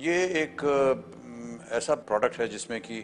ये एक ऐसा प्रोडक्ट है जिसमें कि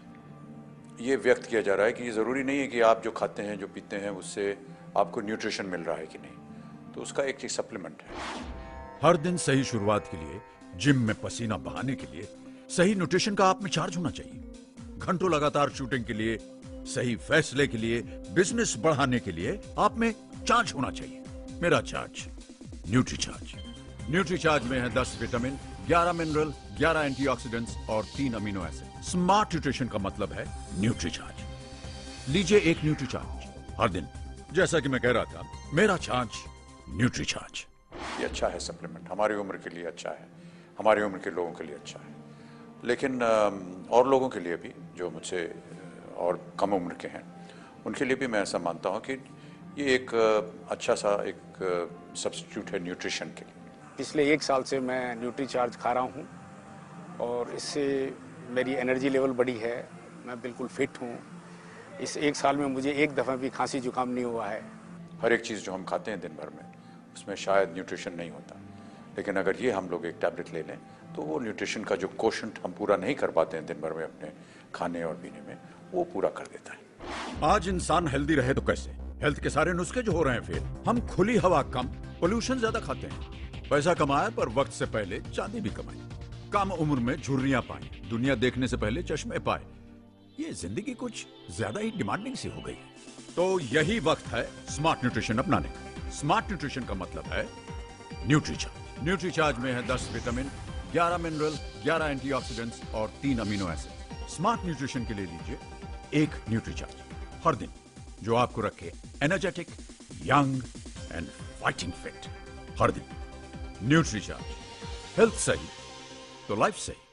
ये व्यक्त किया जा रहा है कि ये ज़रूरी नहीं है कि आप जो खाते हैं, जो पीते हैं, उससे आपको न्यूट्रिशन मिल रहा है कि नहीं। तो उसका एक सप्लीमेंट है। हर दिन सही शुरुआत के लिए, जिम में पसीना बहाने के लिए सही न्यूट्रिशन का आप में चार्ज होना चाहिए। घंटों लगातार शूटिंग के लिए, सही फैसले के लिए, बिजनेस बढ़ाने के लिए आप में चार्ज होना चाहिए। मेरा चार्ज न्यूट्रीचार्ज। न्यूट्रीचार्ज में है 10 विटामिन, 11 मिनरल, 11 एंटीऑक्सीडेंट्स और 3 अमीनो एसिड। स्मार्ट न्यूट्रिशन का मतलब है न्यूट्रीचार्ज। लीजिए एक न्यूट्रीचार्ज हर दिन। जैसा कि मैं कह रहा था, मेरा चार्ज न्यूट्रीचार्ज। ये अच्छा है सप्लीमेंट, हमारी उम्र के लिए अच्छा है, हमारी उम्र के लोगों के लिए अच्छा है। लेकिन और लोगों के लिए भी, जो मुझसे और कम उम्र के हैं, उनके लिए भी मैं ऐसा मानता हूँ कि ये एक अच्छा सा एक सब्स्टिट्यूट है न्यूट्रिशन के लिए। पिछले 1 साल से मैं न्यूट्रीचार्ज खा रहा हूँ और इससे मेरी एनर्जी लेवल बढ़ी है। मैं बिल्कुल फिट हूँ। इस 1 साल में मुझे एक दफ़ा भी खांसी जुकाम नहीं हुआ है। हर एक चीज़ जो हम खाते हैं दिन भर में, उसमें शायद न्यूट्रिशन नहीं होता, लेकिन अगर ये हम लोग एक टैबलेट ले लें तो वो न्यूट्रिशन का जो कोशंट हम पूरा नहीं कर पाते हैं दिन भर में अपने खाने और पीने में, वो पूरा कर देता है। आज इंसान हेल्दी रहे तो कैसे? हेल्थ के सारे नुस्खे जो हो रहे हैं फेल। हम खुली हवा कम, पोल्यूशन ज्यादा खाते हैं। पैसा कमाए पर वक्त से पहले चांदी भी कमाए। कम उम्र में झुर्रियां पाए, दुनिया देखने से पहले चश्मे पाए। ये जिंदगी कुछ ज्यादा ही डिमांडिंग सी हो गई है। तो यही वक्त है स्मार्ट न्यूट्रिशन अपनाने का। स्मार्ट न्यूट्रिशन का मतलब है न्यूट्रीचार्ज। न्यूट्रीचार्ज में है 10 विटामिन, 11 मिनरल, 11 एंटीऑक्सीडेंट्स और 3 अमीनो एसिड। स्मार्ट न्यूट्रिशन के लिए लीजिए एक न्यूट्रीचार्ज हर दिन, जो आपको रखे energetic, young and fighting fit. हर दिन न्यूट्रीचार्ज। हेल्थ सही तो लाइफ सही।